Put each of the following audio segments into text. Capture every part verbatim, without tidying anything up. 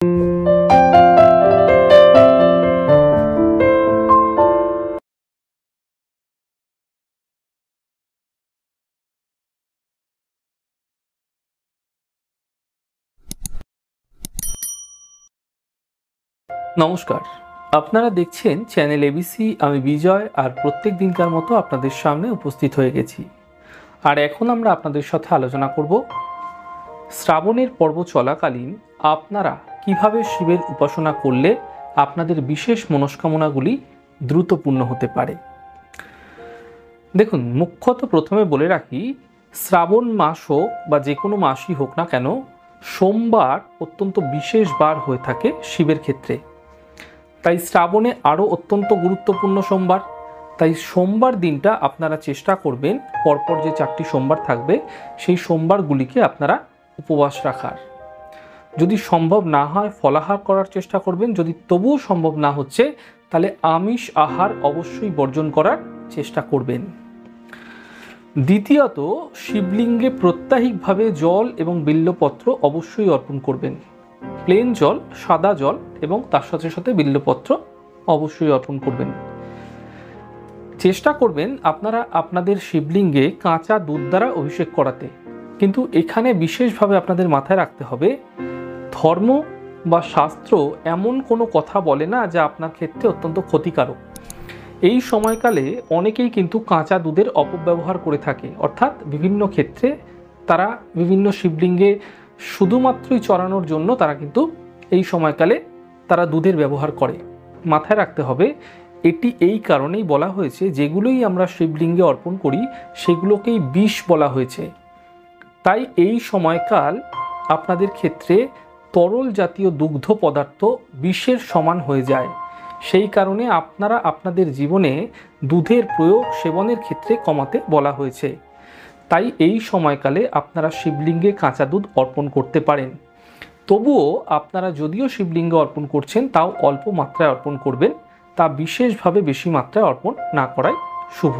নমস্কার, আপনারা দেখছেন চ্যানেল এবিসি। আমি বিজয়, আর প্রত্যেক দিনকার মতো আপনাদের সামনে উপস্থিত হয়ে গেছি। আর এখন আমরা আপনাদের সাথে আলোচনা করব শ্রাবণের পর্ব চলাকালীন আপনারা কিভাবে শিবের উপাসনা করলে আপনাদের বিশেষ মনস্কামনাগুলি দ্রুত পূর্ণ হতে পারে। দেখুন, মুখ্যত প্রথমে বলে রাখি, শ্রাবণ মাস হোক বা যে কোনো মাসই হোক না কেন, সোমবার অত্যন্ত বিশেষ বার হয়ে থাকে শিবের ক্ষেত্রে। তাই শ্রাবণে আরও অত্যন্ত গুরুত্বপূর্ণ সোমবার। তাই সোমবার দিনটা আপনারা চেষ্টা করবেন, পরপর যে চারটি সোমবার থাকবে সেই সোমবারগুলিকে আপনারা উপবাস রাখার। যদি সম্ভব না হয় ফলাহার করার চেষ্টা করবেন। যদি তবুও সম্ভব না হচ্ছে তাহলে আমিষ আহার অবশ্যই বর্জন করার চেষ্টা করবেন। দ্বিতীয়ত, শিবলিঙ্গে প্রত্যাহিকভাবে জল এবং বিল্বপত্র অবশ্যই অর্পণ করবেন। প্লেন জল, সাদা জল এবং তার সাথে সাথে বিল্বপত্র অবশ্যই অর্পণ করবেন। চেষ্টা করবেন আপনারা আপনাদের শিবলিঙ্গে কাঁচা দুধ দ্বারা অভিষেক করাতে। কিন্তু এখানে বিশেষভাবে আপনাদের মাথায় রাখতে হবে, ধর্ম বা শাস্ত্র এমন কোনো কথা বলে না যা আপনার ক্ষেত্রে অত্যন্ত ক্ষতিকারক। এই সময়কালে অনেকেই কিন্তু কাঁচা দুধের অপব্যবহার করে থাকে, অর্থাৎ বিভিন্ন ক্ষেত্রে তারা বিভিন্ন শিবলিঙ্গে শুধুমাত্রই চড়ানোর জন্য তারা কিন্তু এই সময়কালে তারা দুধের ব্যবহার করে। মাথায় রাখতে হবে, এটি এই কারণেই বলা হয়েছে, যেগুলোই আমরা শিবলিঙ্গে অর্পণ করি সেগুলোকেই বিষ বলা হয়েছে। তাই এই সময়কাল আপনাদের ক্ষেত্রে তরল জাতীয় দুগ্ধ পদার্থ বিষের সমান হয়ে যায়। সেই কারণে আপনারা আপনাদের জীবনে দুধের প্রয়োগ সেবনের ক্ষেত্রে কমাতে বলা হয়েছে। তাই এই সময়কালে আপনারা শিবলিঙ্গে কাঁচা দুধ অর্পণ করতে পারেন। তবুও আপনারা যদিও শিবলিঙ্গে অর্পণ করছেন তাও অল্প মাত্রায় অর্পণ করবেন, তা বিশেষভাবে বেশি মাত্রায় অর্পণ না করাই শুভ।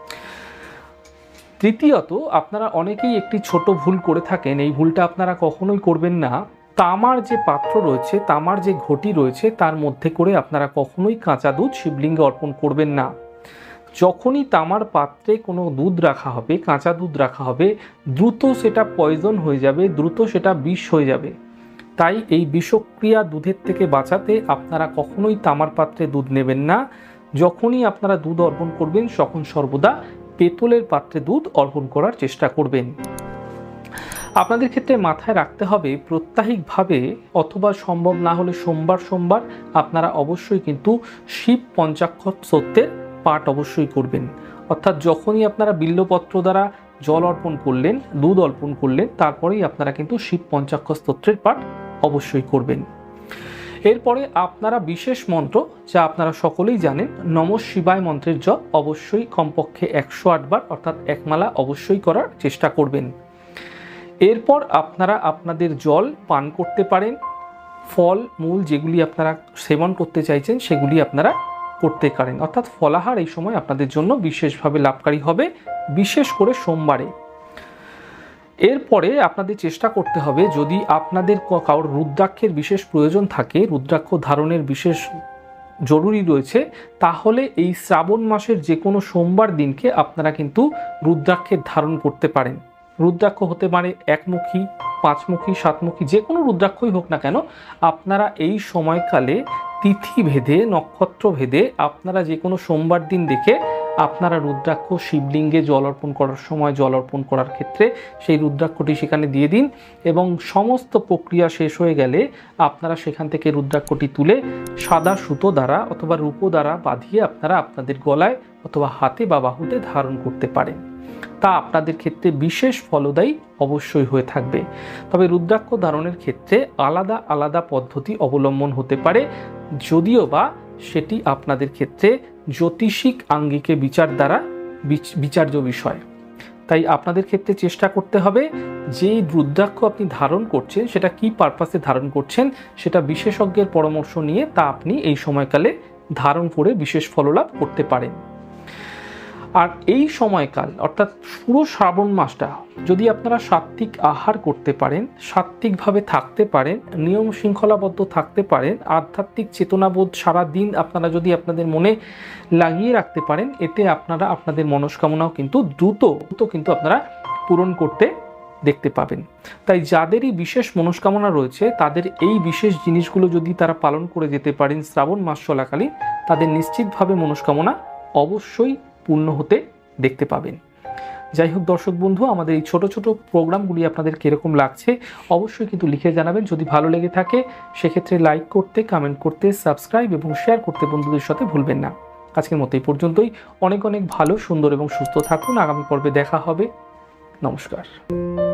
তৃতীয়ত, আপনারা অনেকেই একটি ছোট ভুল করে থাকেন। এই ভুলটা আপনারা কখনোই করবেন না। তামার যে পাত্র রয়েছে, তামার যে ঘটি রয়েছে, তার মধ্যে করে আপনারা কখনোই কাঁচা দুধ শিবলিঙ্গে অর্পণ করবেন না। যখনই তামার পাত্রে কোনো দুধ রাখা হবে, কাঁচা দুধ রাখা হবে, দ্রুত সেটা পয়জন হয়ে যাবে, দ্রুত সেটা বিষ হয়ে যাবে। তাই এই বিষক্রিয়া দুধের থেকে বাঁচাতে আপনারা কখনোই তামার পাত্রে দুধ নেবেন না। যখনই আপনারা দুধ অর্পণ করবেন তখন সর্বদা পেতলের পাত্রে দুধ অর্পণ করার চেষ্টা করবেন। আপনাদের ক্ষেত্রে মাথায় রাখতে হবে, প্রত্যাহিকভাবে অথবা সম্ভব না হলে সোমবার সোমবার আপনারা অবশ্যই কিন্তু শিব পঞ্চাক্ষর স্তোত্রের পাঠ অবশ্যই করবেন। অর্থাৎ যখনই আপনারা বিল্বপত্র দ্বারা জল অর্পণ করলেন, দুধ অর্পণ করলেন, তারপরেই আপনারা কিন্তু শিব পঞ্চাক্ষর স্তোত্রের পাঠ অবশ্যই করবেন। এরপরে আপনারা বিশেষ মন্ত্র, যা আপনারা সকলেই জানেন, নমঃ শিবায় মন্ত্রের জপ অবশ্যই কমপক্ষে একশো আট বার অর্থাৎ একমালা অবশ্যই করার চেষ্টা করবেন। এরপর আপনারা আপনাদের জল পান করতে পারেন। ফল মূল যেগুলি আপনারা সেবন করতে চাইছেন সেগুলি আপনারা করতে পারেন। অর্থাৎ ফলাহার এই সময় আপনাদের জন্য বিশেষভাবে লাভকারী হবে, বিশেষ করে সোমবারে। এরপরে আপনাদের চেষ্টা করতে হবে, যদি আপনাদের কারোর রুদ্রাক্ষের বিশেষ প্রয়োজন থাকে, রুদ্রাক্ষ ধারণের বিশেষ জরুরি রয়েছে, তাহলে এই শ্রাবণ মাসের যে কোনো সোমবার দিনকে আপনারা কিন্তু রুদ্রাক্ষের ধারণ করতে পারেন। রুদ্রাক্ষ হতে পারে একমুখী, পাঁচমুখী, সাতমুখী, যে কোনো রুদ্রাক্ষই হোক না কেন, আপনারা এই সময়কালে তিথি ভেদে, নক্ষত্র ভেদে আপনারা যে কোনো সোমবার দিন দেখে আপনারা রুদ্রাক্ষ শিবলিঙ্গে জল অর্পণ করার সময়, জল অর্পণ করার ক্ষেত্রে সেই রুদ্রাক্ষটি সেখানে দিয়ে দিন এবং সমস্ত প্রক্রিয়া শেষ হয়ে গেলে আপনারা সেখান থেকে রুদ্রাক্ষটি তুলে সাদা সুতো দ্বারা অথবা রূপো দ্বারা বাঁধিয়ে আপনারা আপনাদের গলায় অথবা হাতে বা বাহুতে ধারণ করতে পারেন। তা আপনাদের ক্ষেত্রে বিশেষ ফলদায়ী অবশ্যই হয়ে থাকবে। তবে রুদ্রাক্ষ ধারণের ক্ষেত্রে আলাদা আলাদা পদ্ধতি অবলম্বন হতে পারে, যদিও বা সেটি আপনাদের ক্ষেত্রে জ্যোতিষিক আঙ্গিকে বিচার দ্বারা বিচার্য বিষয়। তাই আপনাদের ক্ষেত্রে চেষ্টা করতে হবে, যেই রুদ্রাক্ষ আপনি ধারণ করছেন সেটা কি পারপাসে ধারণ করছেন সেটা বিশেষজ্ঞের পরামর্শ নিয়ে তা আপনি এই সময়কালে ধারণ করে বিশেষ ফললাভ করতে পারেন। আর এই সময়কাল অর্থাৎ পুরো শ্রাবণ মাসটা যদি আপনারা সাত্ত্বিক আহার করতে পারেন, সাত্ত্বিকভাবে থাকতে পারেন, নিয়ম শৃঙ্খলাবদ্ধ থাকতে পারেন, আধ্যাত্মিক চেতনাবোধ সারা দিন আপনারা যদি আপনাদের মনে লাগিয়ে রাখতে পারেন, এতে আপনারা আপনাদের মনস্কামনাও কিন্তু দ্রুত দ্রুত কিন্তু আপনারা পূরণ করতে দেখতে পাবেন। তাই যাদেরই বিশেষ মনস্কামনা রয়েছে তাদের এই বিশেষ জিনিসগুলো যদি তারা পালন করে যেতে পারেন শ্রাবণ মাস চলাকালীন, তাদের নিশ্চিতভাবে মনস্কামনা অবশ্যই পূর্ণ হতে দেখতে পাবেন। যাই হোক দর্শক বন্ধু, আমাদের এই ছোট ছোট প্রোগ্রামগুলি আপনাদের কীরকম লাগছে অবশ্যই কিন্তু লিখে জানাবেন। যদি ভালো লেগে থাকে সেক্ষেত্রে লাইক করতে, কমেন্ট করতে, সাবস্ক্রাইব এবং শেয়ার করতে বন্ধুদের সাথে ভুলবেন না। আজকের মতো এই পর্যন্তই। অনেক অনেক ভালো, সুন্দর এবং সুস্থ থাকুন। আগামী পর্বে দেখা হবে। নমস্কার।